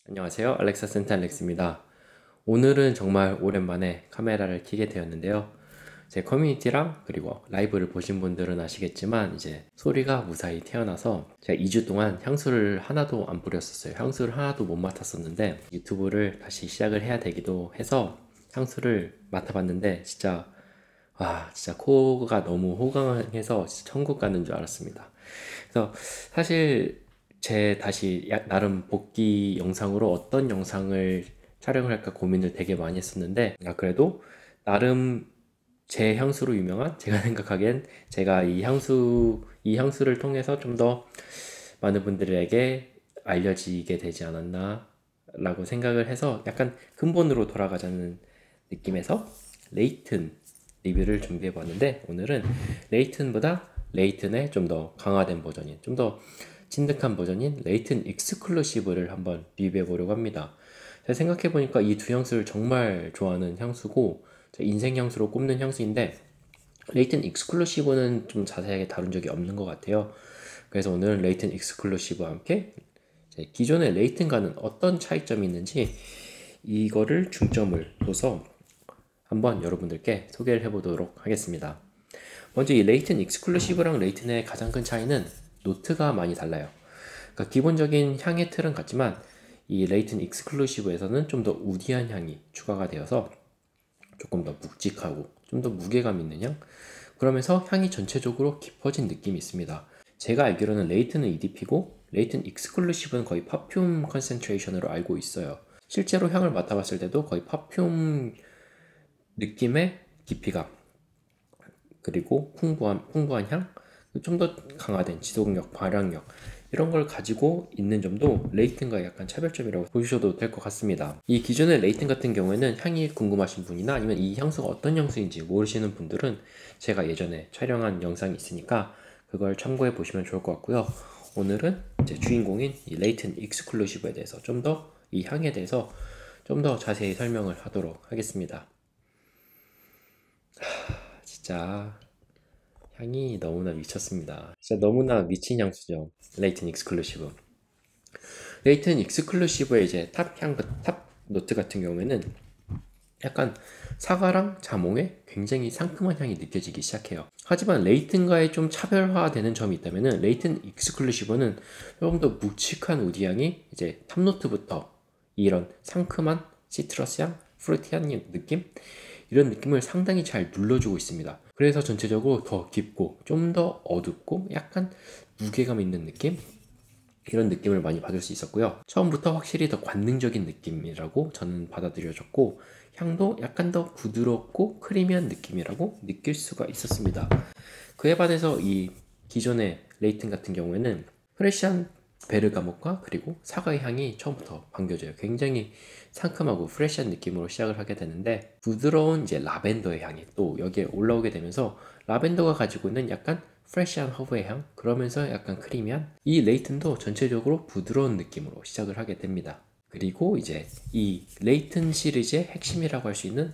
안녕하세요. 알렉사 센터 알렉스입니다. 오늘은 정말 오랜만에 카메라를 켜게 되었는데요. 제 커뮤니티랑 그리고 라이브를 보신 분들은 아시겠지만 이제 소리가 무사히 튀어나와서 제가 2주 동안 향수를 하나도 안 뿌렸었어요. 향수를 하나도 못 맡았었는데 유튜브를 다시 시작을 해야 되기도 해서 향수를 맡아봤는데 진짜 코가 너무 호강해서 진짜 천국 가는 줄 알았습니다. 그래서 사실 제 다시 나름 복귀 영상으로 어떤 영상을 촬영을 할까 고민을 되게 많이 했었는데 그래도 나름 제 향수로 유명한 제가 생각하기엔 제가 이 향수를 통해서 좀 더 많은 분들에게 알려지게 되지 않았나 라고 생각을 해서 약간 근본으로 돌아가자는 느낌에서 레이튼 리뷰를 준비해 봤는데 오늘은 레이튼보다 레이튼의 좀 더 강화된 버전인 좀 더 진득한 버전인 레이튼 익스클루시브를 한번 리뷰해 보려고 합니다. 제가 생각해 보니까 이 두 향수를 정말 좋아하는 향수고 제 인생 향수로 꼽는 향수인데 레이튼 익스클루시브는 좀 자세하게 다룬 적이 없는 것 같아요. 그래서 오늘 레이튼 익스클루시브와 함께 기존의 레이튼과는 어떤 차이점이 있는지 이거를 중점을 둬서 한번 여러분들께 소개를 해보도록 하겠습니다. 먼저 이 레이튼 익스클루시브랑 레이튼의 가장 큰 차이는 노트가 많이 달라요. 그러니까 기본적인 향의 틀은 같지만 이 레이튼 익스클루시브에서는 좀 더 우디한 향이 추가가 되어서 조금 더 묵직하고 좀 더 무게감 있는 향, 그러면서 향이 전체적으로 깊어진 느낌이 있습니다. 제가 알기로는 레이튼은 EDP고 레이튼 익스클루시브는 거의 퍼퓸 컨센트레이션으로 알고 있어요. 실제로 향을 맡아봤을 때도 거의 퍼퓸 느낌의 깊이감 그리고 풍부한 향, 좀 더 강화된 지속력, 발향력 이런 걸 가지고 있는 점도 레이튼과 약간 차별점이라고 보셔도 될 것 같습니다. 이 기존의 레이튼 같은 경우에는 향이 궁금하신 분이나 아니면 이 향수가 어떤 향수인지 모르시는 분들은 제가 예전에 촬영한 영상이 있으니까 그걸 참고해 보시면 좋을 것 같고요. 오늘은 이제 주인공인 이 레이튼 익스클루시브에 대해서 좀 더 이 향에 대해서 좀 더 자세히 설명을 하도록 하겠습니다. 진짜 향이 너무나 미쳤습니다. 진짜 너무나 미친 향수죠. 레이튼 익스클루시브. 레이튼 익스클루시브의 이제 탑 노트 같은 경우에는 약간 사과랑 자몽의 굉장히 상큼한 향이 느껴지기 시작해요. 하지만 레이튼과의 좀 차별화되는 점이 있다면은 레이튼 익스클루시브는 조금 더 묵직한 우디 향이 이제 탑노트부터 이런 상큼한 시트러스 향, 프루티한 느낌 이런 느낌을 상당히 잘 눌러주고 있습니다. 그래서 전체적으로 더 깊고 좀 더 어둡고 약간 무게감 있는 느낌? 이런 느낌을 많이 받을 수 있었고요. 처음부터 확실히 더 관능적인 느낌이라고 저는 받아들여졌고 향도 약간 더 부드럽고 크리미한 느낌이라고 느낄 수가 있었습니다. 그에 반해서 이 기존의 레이튼 같은 경우에는 프레시한 베르가못과 그리고 사과의 향이 처음부터 반겨져요. 굉장히 상큼하고 프레시한 느낌으로 시작을 하게 되는데 부드러운 이제 라벤더의 향이 또 여기에 올라오게 되면서 라벤더가 가지고 있는 약간 프레시한 허브의 향, 그러면서 약간 크리미한 이 레이튼도 전체적으로 부드러운 느낌으로 시작을 하게 됩니다. 그리고 이제 이 레이튼 시리즈의 핵심이라고 할 수 있는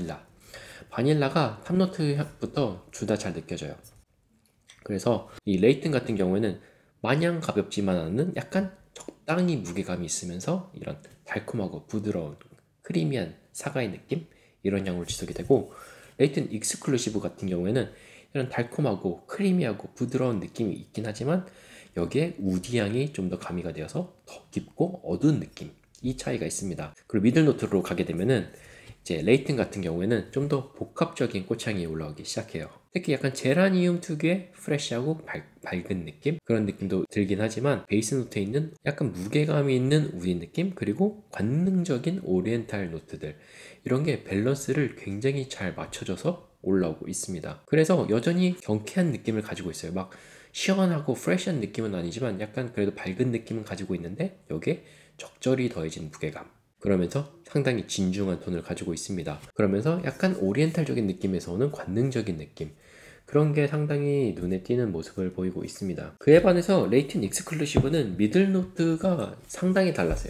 바닐라가 탑노트부터 둘 다 잘 느껴져요. 그래서 이 레이튼 같은 경우에는 마냥 가볍지만 않은 약간 적당히 무게감이 있으면서 이런 달콤하고 부드러운 크리미한 사과의 느낌 이런 향으로 지속이 되고, 레이튼 익스클루시브 같은 경우에는 이런 달콤하고 크리미하고 부드러운 느낌이 있긴 하지만 여기에 우디 향이 좀 더 가미가 되어서 더 깊고 어두운 느낌, 이 차이가 있습니다. 그리고 미들 노트로 가게 되면은 이제 레이튼 같은 경우에는 좀 더 복합적인 꽃향이 올라오기 시작해요. 특히 약간 제라니움 특유의 프레쉬하고 밝은 느낌, 그런 느낌도 들긴 하지만 베이스 노트에 있는 약간 무게감이 있는 우디 느낌, 그리고 관능적인 오리엔탈 노트들, 이런 게 밸런스를 굉장히 잘 맞춰줘서 올라오고 있습니다. 그래서 여전히 경쾌한 느낌을 가지고 있어요. 막 시원하고 프레시한 느낌은 아니지만 약간 그래도 밝은 느낌은 가지고 있는데 여기에 적절히 더해진 무게감, 그러면서 상당히 진중한 톤을 가지고 있습니다. 그러면서 약간 오리엔탈적인 느낌에서 오는 관능적인 느낌, 그런 게 상당히 눈에 띄는 모습을 보이고 있습니다. 그에 반해서 레이튼 익스클루시브는 미들 노트가 상당히 달라서요.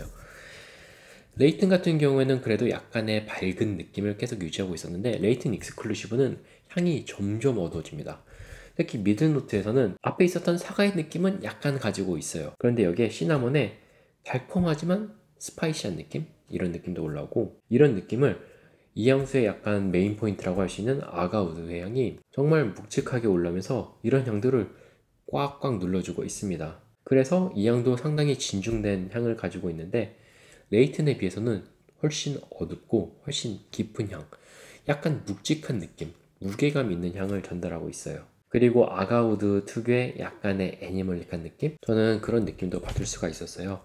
레이튼 같은 경우에는 그래도 약간의 밝은 느낌을 계속 유지하고 있었는데 레이튼 익스클루시브는 향이 점점 어두워집니다. 특히 미들 노트에서는 앞에 있었던 사과의 느낌은 약간 가지고 있어요. 그런데 여기에 시나몬의 달콤하지만 스파이시한 느낌? 이런 느낌도 올라오고, 이런 느낌을 이 향수의 약간 메인 포인트라고 할 수 있는 아가우드의 향이 정말 묵직하게 올라오면서 이런 향들을 꽉꽉 눌러주고 있습니다. 그래서 이 향도 상당히 진중된 향을 가지고 있는데 레이튼에 비해서는 훨씬 어둡고 훨씬 깊은 향, 약간 묵직한 느낌, 무게감 있는 향을 전달하고 있어요. 그리고 아가우드 특유의 약간의 애니멀릭한 느낌? 저는 그런 느낌도 받을 수가 있었어요.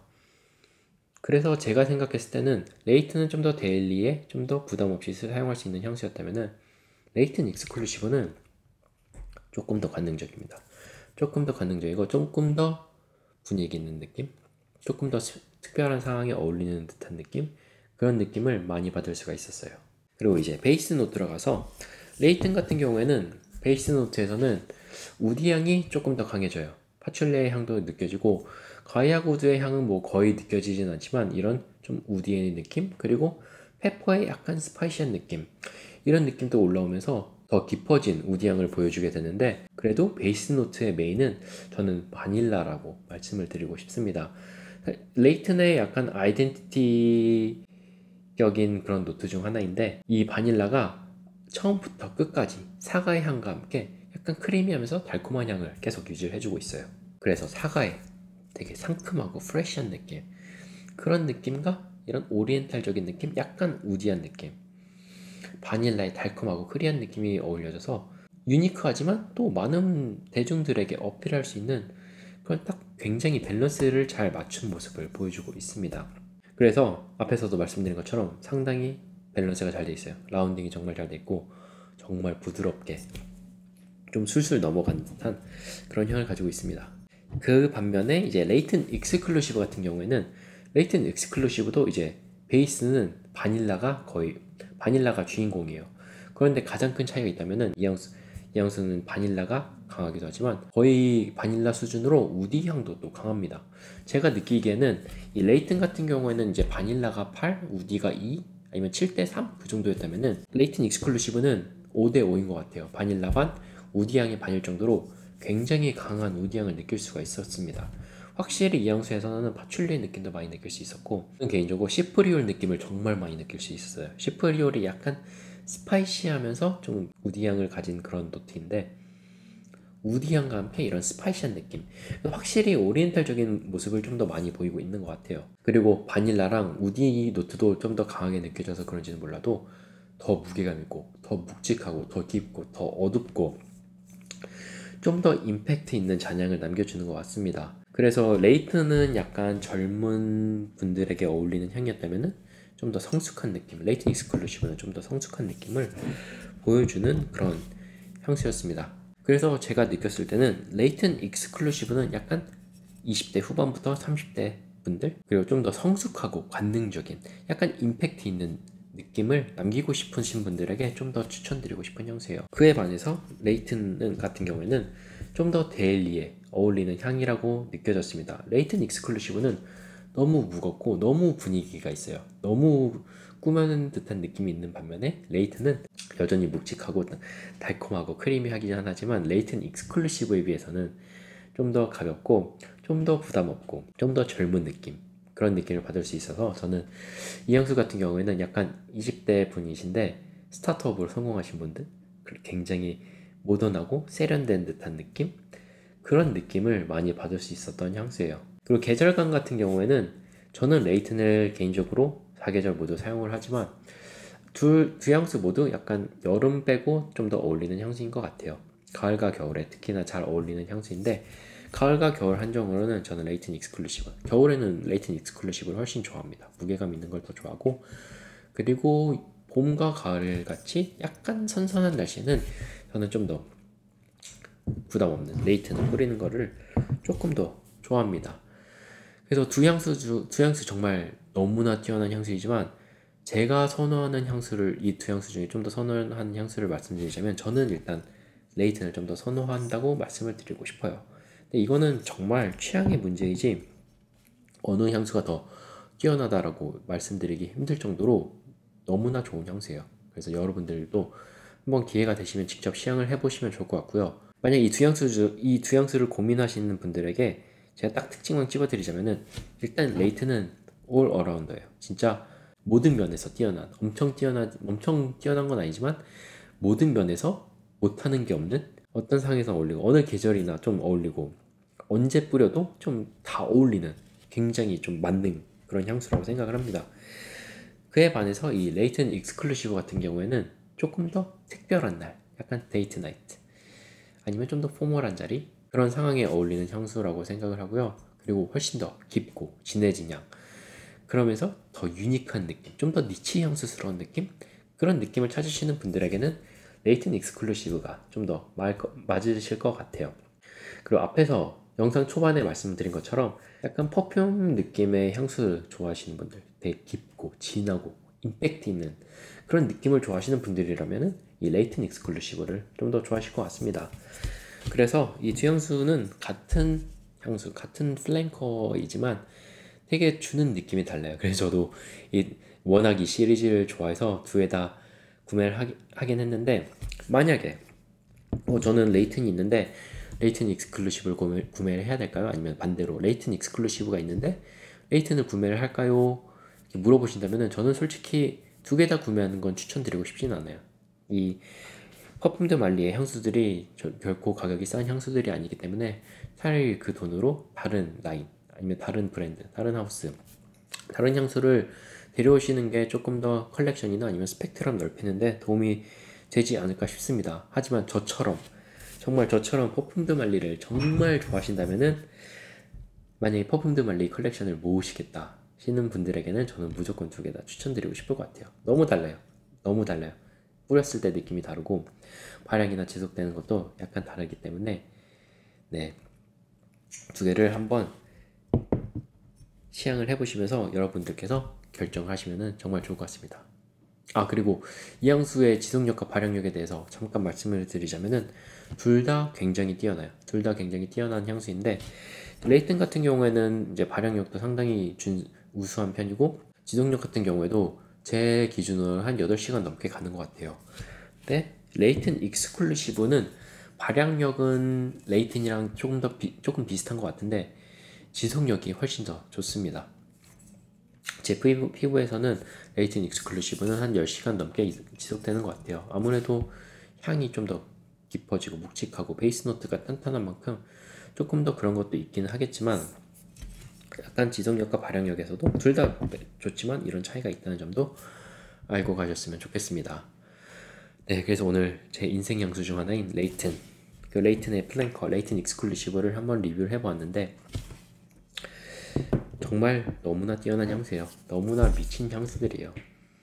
그래서 제가 생각했을 때는 레이튼은 좀 더 데일리에 좀 더 부담 없이 사용할 수 있는 향수였다면은 레이튼 익스클루시브는 조금 더 관능적입니다. 조금 더 관능적이고 조금 더 분위기 있는 느낌? 조금 더 특별한 상황에 어울리는 듯한 느낌? 그런 느낌을 많이 받을 수가 있었어요. 그리고 이제 베이스 노트 들어가서 레이튼 같은 경우에는 베이스 노트에서는 우디 향이 조금 더 강해져요. 파출레의 향도 느껴지고 과야구드의 향은 뭐 거의 느껴지진 않지만 이런 좀 우디의 느낌 그리고 페퍼의 약간 스파이시한 느낌 이런 느낌도 올라오면서 더 깊어진 우디 향을 보여주게 되는데 그래도 베이스 노트의 메인은 저는 바닐라라고 말씀을 드리고 싶습니다. 레이튼의 약간 아이덴티티 격인 그런 노트 중 하나인데 이 바닐라가 처음부터 끝까지 사과의 향과 함께 약간 크리미하면서 달콤한 향을 계속 유지를 해주고 있어요. 그래서 사과의 되게 상큼하고 프레시한 느낌 그런 느낌과 이런 오리엔탈적인 느낌 약간 우디한 느낌 바닐라의 달콤하고 크리한 느낌이 어울려져서 유니크하지만 또 많은 대중들에게 어필할 수 있는 그런 딱 굉장히 밸런스를 잘 맞춘 모습을 보여주고 있습니다. 그래서 앞에서도 말씀드린 것처럼 상당히 밸런스가 잘 돼 있어요. 라운딩이 정말 잘 돼 있고 정말 부드럽게 좀 술술 넘어간 듯한 그런 향을 가지고 있습니다. 그 반면에 이제 레이튼 익스클루시브 같은 경우에는 레이튼 익스클루시브도 이제 베이스는 바닐라가 주인공이에요. 그런데 가장 큰 차이가 있다면은 이 향수는 바닐라가 강하기도 하지만 거의 바닐라 수준으로 우디 향도 또 강합니다. 제가 느끼기에는 이 레이튼 같은 경우에는 이제 바닐라가 8, 우디가 2 아니면 7대 3 그 정도였다면은 레이튼 익스클루시브는 5대 5인 것 같아요. 바닐라 반, 우디 향이 반일 정도로 굉장히 강한 우디 향을 느낄 수가 있었습니다. 확실히 이 향수에서는 파출리의 느낌도 많이 느낄 수 있었고 저는 개인적으로 시프리올 느낌을 정말 많이 느낄 수 있었어요. 시프리올이 약간 스파이시하면서 좀 우디향을 가진 그런 노트인데 우디향과 함께 이런 스파이시한 느낌 확실히 오리엔탈적인 모습을 좀 더 많이 보이고 있는 것 같아요. 그리고 바닐라랑 우디 노트도 좀 더 강하게 느껴져서 그런지는 몰라도 더 무게감 있고 더 묵직하고 더 깊고 더 어둡고 좀 더 임팩트 있는 잔향을 남겨주는 것 같습니다. 그래서 레이튼은 약간 젊은 분들에게 어울리는 향이었다면 좀 더 성숙한 느낌, 레이튼 익스클루시브는 좀 더 성숙한 느낌을 보여주는 그런 향수였습니다. 그래서 제가 느꼈을 때는 레이튼 익스클루시브는 약간 20대 후반부터 30대 분들 그리고 좀 더 성숙하고 관능적인 약간 임팩트 있는 느낌을 남기고 싶으신 분들에게 좀 더 추천드리고 싶은 향수예요. 그에 반해서 레이튼 같은 경우에는 좀 더 데일리에 어울리는 향이라고 느껴졌습니다. 레이튼 익스클루시브는 너무 무겁고 너무 분위기가 있어요. 너무 꾸며낸 듯한 느낌이 있는 반면에 레이튼은 여전히 묵직하고 달콤하고 크리미하긴 하지만 레이튼 익스클루시브에 비해서는 좀 더 가볍고 좀 더 부담 없고 좀 더 젊은 느낌 그런 느낌을 받을 수 있어서 저는 이 향수 같은 경우에는 약간 20대 분이신데 스타트업으로 성공하신 분들 굉장히 모던하고 세련된 듯한 느낌 그런 느낌을 많이 받을 수 있었던 향수예요. 그리고 계절감 같은 경우에는 저는 레이튼을 개인적으로 4계절 모두 사용을 하지만 두 향수 모두 약간 여름 빼고 좀 더 어울리는 향수인 것 같아요. 가을과 겨울에 특히나 잘 어울리는 향수인데 가을과 겨울 한정으로는 저는 레이튼 익스클루시브 겨울에는 레이튼 익스클루시브를 훨씬 좋아합니다. 무게감 있는 걸 더 좋아하고 그리고 봄과 가을 같이 약간 선선한 날씨에는 저는 좀 더 부담 없는 레이튼을 뿌리는 거를 조금 더 좋아합니다. 그래서 두 향수 정말 너무나 뛰어난 향수이지만 제가 선호하는 향수를 이 두 향수 중에 좀 더 선호하는 향수를 말씀드리자면 저는 일단 레이튼을 좀 더 선호한다고 말씀을 드리고 싶어요. 근데 이거는 정말 취향의 문제이지 어느 향수가 더 뛰어나다라고 말씀드리기 힘들 정도로 너무나 좋은 향수예요. 그래서 여러분들도 한번 기회가 되시면 직접 시향을 해보시면 좋을 것 같고요. 만약 이 두 향수를 고민하시는 분들에게 제가 딱 특징만 찝어드리자면은 일단 레이튼은 올 어라운더예요. 진짜 모든 면에서 뛰어난, 엄청 뛰어난 건 아니지만 모든 면에서 못하는 게 없는, 어떤 상황에서 어울리고 어느 계절이나 좀 어울리고 언제 뿌려도 좀 다 어울리는, 굉장히 좀 맞는 그런 향수라고 생각을 합니다. 그에 반해서 이 레이튼 익스클루시브 같은 경우에는 조금 더 특별한 날, 약간 데이트 나이트, 아니면 좀 더 포멀한 자리, 그런 상황에 어울리는 향수라고 생각을 하고요. 그리고 훨씬 더 깊고 진해진 향, 그러면서 더 유니크한 느낌, 좀 더 니치 향수스러운 느낌, 그런 느낌을 찾으시는 분들에게는 레이튼 익스클루시브가 좀 더 맞으실 것 같아요. 그리고 앞에서 영상 초반에 말씀드린 것처럼 약간 퍼퓸 느낌의 향수 좋아하시는 분들, 되게 깊고 진하고 임팩트 있는 그런 느낌을 좋아하시는 분들이라면 이 레이튼 익스클루시브를 좀 더 좋아하실 것 같습니다. 그래서 이 두 향수는 같은 향수, 같은 플랭커이지만 되게 주는 느낌이 달라요. 그래서 저도 워낙 이 시리즈를 좋아해서 두 개 다 구매를 하긴 했는데, 만약에 저는 레이튼이 있는데 레이튼 익스클루시브를 구매를 해야 될까요? 아니면 반대로 레이튼 익스클루시브가 있는데 레이튼을 구매를 할까요? 이렇게 물어보신다면 저는 솔직히 두 개 다 구매하는 건 추천드리고 싶지는 않아요. 이 퍼퓸드 말리의 향수들이 결코 가격이 싼 향수들이 아니기 때문에 차라리 그 돈으로 다른 라인, 아니면 다른 브랜드, 다른 하우스, 다른 향수를 데려오시는 게 조금 더 컬렉션이나 아니면 스펙트럼 넓히는데 도움이 되지 않을까 싶습니다. 하지만 정말 저처럼 퍼퓸드 말리를 정말 좋아하신다면은, 만약에 퍼퓸드 말리 컬렉션을 모으시겠다 하시는 분들에게는 저는 무조건 두 개 다 추천드리고 싶을 것 같아요. 너무 달라요. 너무 달라요. 뿌렸을 때 느낌이 다르고 발향이나 지속되는 것도 약간 다르기 때문에, 네, 두 개를 한번 시향을 해보시면서 여러분들께서 결정하시면 정말 좋을 것 같습니다. 그리고 이 향수의 지속력과 발향력에 대해서 잠깐 말씀을 드리자면은 둘 다 굉장히 뛰어나요. 둘 다 굉장히 뛰어난 향수인데, 레이튼 같은 경우에는 이제 발향력도 상당히 우수한 편이고 지속력 같은 경우에도 제 기준으로 한 8시간 넘게 가는 것 같아요. 근데 레이튼 익스클루시브는 발향력은 레이튼이랑 조금 비슷한 것 같은데 지속력이 훨씬 더 좋습니다. 제 피부에서는 레이튼 익스클루시브는 한 10시간 넘게 지속되는 것 같아요. 아무래도 향이 좀 더 깊어지고 묵직하고 베이스 노트가 탄탄한 만큼 조금 더 그런 것도 있기는 하겠지만, 약간 지속력과 발향력에서도 둘 다 좋지만 이런 차이가 있다는 점도 알고 가셨으면 좋겠습니다. 네, 그래서 오늘 제 인생 향수 중 하나인 레이튼, 그 레이튼의 플랭커, 레이튼 익스클루시브를 한번 리뷰를 해보았는데 정말 너무나 뛰어난 향수예요. 너무나 미친 향수들이에요.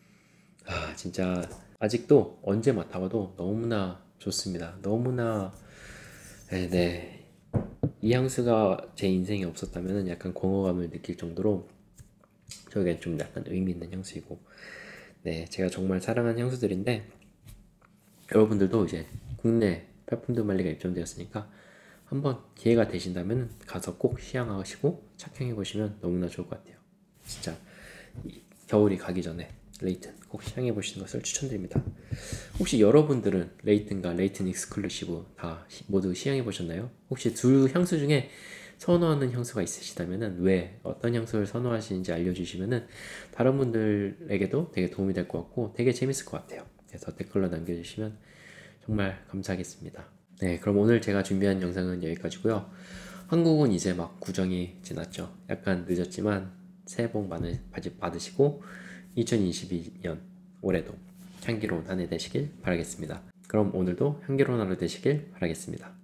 진짜 아직도 언제 맡아봐도 너무나 좋습니다. 너무나, 네. 이 향수가 제 인생에 없었다면 약간 공허감을 느낄 정도로 저에겐 좀 약간 의미 있는 향수이고, 네, 제가 정말 사랑하는 향수들인데, 여러분들도 이제 국내 퍼퓸드 말리가 입점되었으니까 한번 기회가 되신다면 가서 꼭 시향하시고 착용해 보시면 너무나 좋을 것 같아요. 진짜 겨울이 가기 전에 레이튼 꼭 시향해 보시는 것을 추천드립니다. 혹시 여러분들은 레이튼과 레이튼 익스클루시브 다 모두 시향해 보셨나요? 혹시 두 향수 중에 선호하는 향수가 있으시다면 왜 어떤 향수를 선호하시는지 알려주시면 다른 분들에게도 되게 도움이 될 것 같고 되게 재밌을 것 같아요. 그래서 댓글로 남겨주시면 정말 감사하겠습니다. 네, 그럼 오늘 제가 준비한 영상은 여기까지고요. 한국은 이제 막 구정이 지났죠. 약간 늦었지만 새해 복 많이 받으시고 2022년 올해도 향기로운 한 해 되시길 바라겠습니다. 그럼 오늘도 향기로운 하루 되시길 바라겠습니다.